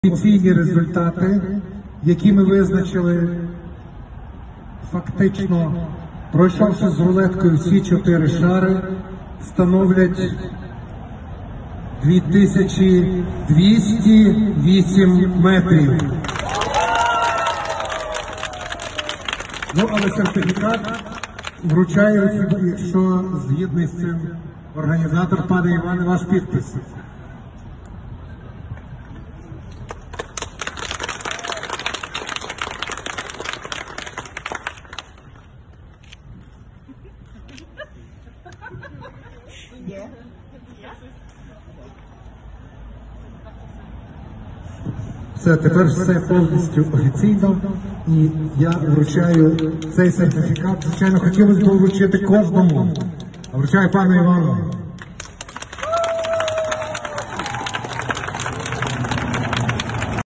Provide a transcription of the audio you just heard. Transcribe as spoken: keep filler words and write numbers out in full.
Офіційні результати, які ми визначили, фактично, пройшовши з рулеткою всі чотири шари, становлять дві тисячі двісті вісім метрів. Ну, але сертифікат вручає, якщо згідний з цим організатор, пане Іване, ваш підпис. Все, тепер все повністю офіційно, і я вручаю цей сертифікат. Звичайно, хотілося б вручити кожному, а вручаю пану Івану.